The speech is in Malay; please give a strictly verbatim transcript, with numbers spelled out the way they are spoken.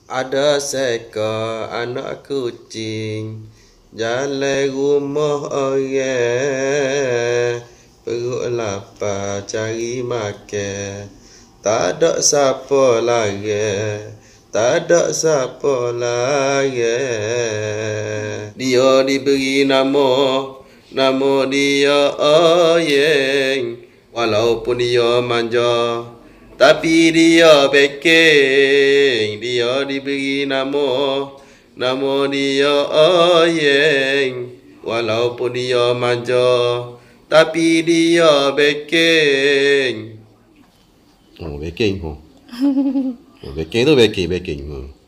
Ada seekor anak kucing jalan rumah orang, perut lapar cari makan, tak ada siapa lagi, tak ada siapa lagi. Dia diberi nama, nama dia Oyeng. Walaupun dia manja, tapi dia peking. Dia diberi nama, nama dia Oyeng. Walaupun dia manja, tapi dia peking. Oh, peking. Oh, peking tu peking, peking.